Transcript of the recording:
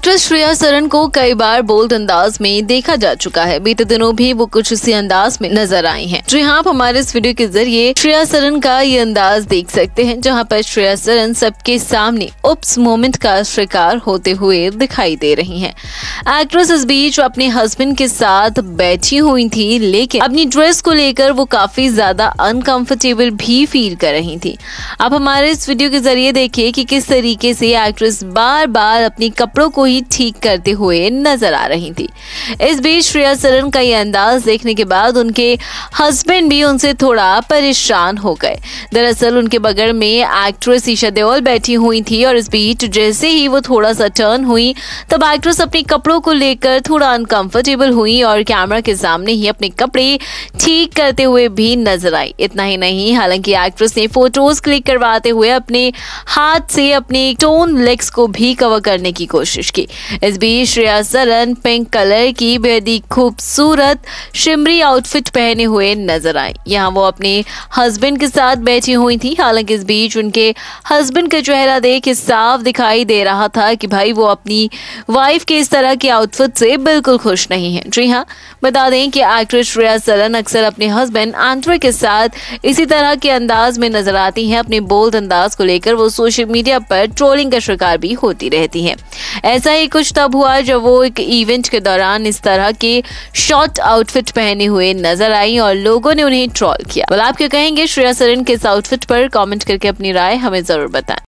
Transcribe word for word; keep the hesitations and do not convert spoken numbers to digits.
Actress Shreya Saran को कई बार bold अंदाज में देखा जा चुका है। बीते दिनों भी वो कुछ इसी अंदाज में नजर आई हैं। जी हाँ, आप हमारे इस वीडियो के जरिए श्रेया सरन का ये अंदाज देख सकते हैं, जहाँ पर श्रेया सरन सबके सामने उप्स मोमेंट का शिकार होते हुए दिखाई दे रही हैं। एक्ट्रेस इस बीच अपने हस्बैंड के साथ बैठी हुई थी, लेकिन अपनी ड्रेस को लेकर वो काफी ज्यादा अनकंफर्टेबल भी फील कर रही थी। आप हमारे इस वीडियो के जरिए देखिए कि किस तरीके से एक्ट्रेस बार बार अपने कपड़ों को ही ठीक करते हुए नजर आ रही थी। इस बीच श्रेया सरन का ये अंदाज देखने के बाद उनके हस्बैंड भी उनसे थोड़ा परेशान हो गए। दरअसल उनके बगल में एक्ट्रेस ईशा देओल बैठी हुई थी और इस बीच जैसे ही वो थोड़ा सा टर्न हुई, तब एक्ट्रेस अपने कपड़ों को लेकर थोड़ा अनकंफर्टेबल हुई और कैमरा के सामने ही अपने कपड़े ठीक करते हुए भी नजर आई। इतना ही नहीं, हालांकि एक्ट्रेस ने फोटोज क्लिक करवाते हुए अपने हाथ से अपने टोन लेग्स को भी कवर करने की कोशिश की। इस बीच श्रेया सरन पिंक कलर की बेहद ही खूबसूरत शिमरी आउटफिट पहने हुए नजर आई। यहाँ वो अपने हस्बैंड के साथ बैठी हुई थी। हालांकि इस बीच उनके हस्बैंड का चेहरा देख साफ दिखाई दे रहा था कि भाई वो अपनी वाइफ के इस तरह की आउटफिट से बिल्कुल खुश नहीं है। जी हाँ, बता दें कि एक्ट्रेस श्रेया सरन अक्सर अपने हस्बैंड आंद्रे के साथ इसी तरह के अंदाज में नजर आती हैं। अपने बोल्ड अंदाज को लेकर वो सोशल मीडिया पर ट्रोलिंग का शिकार भी होती रहती हैं। ऐसा ही कुछ तब हुआ जब वो एक इवेंट के दौरान इस तरह के शॉर्ट आउटफिट पहने हुए नजर आई और लोगों ने उन्हें ट्रोल किया। well, आप क्या कहेंगे श्रेया सरन के इस आउटफिट पर? कमेंट करके अपनी राय हमें जरूर बताएं।